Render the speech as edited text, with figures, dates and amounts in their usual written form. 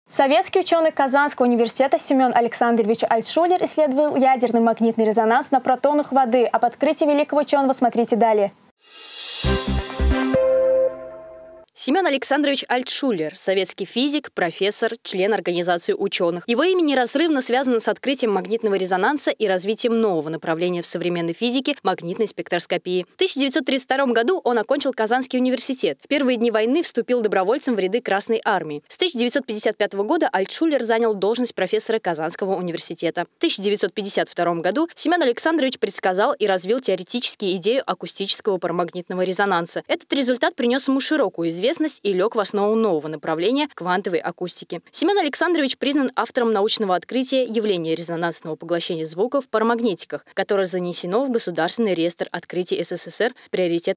Советский ученый Казанского университета Семен Александрович Альтшулер исследовал ядерный магнитный резонанс на протонах воды. Об открытии великого ученого смотрите далее. Семен Александрович Альтшулер – советский физик, профессор, член организации ученых. Его имя неразрывно связано с открытием магнитного резонанса и развитием нового направления в современной физике – магнитной спектроскопии. В 1932 году он окончил Казанский университет. В первые дни войны вступил добровольцем в ряды Красной армии. С 1955 года Альтшулер занял должность профессора Казанского университета. В 1952 году Семен Александрович предсказал и развил теоретически идею акустического парамагнитного резонанса. Этот результат принес ему широкую известность и лег в основу нового направления квантовой акустики. Семен Александрович признан автором научного открытия явления резонансного поглощения звука в парамагнитиках, которое занесено в Государственный реестр открытий СССР приоритет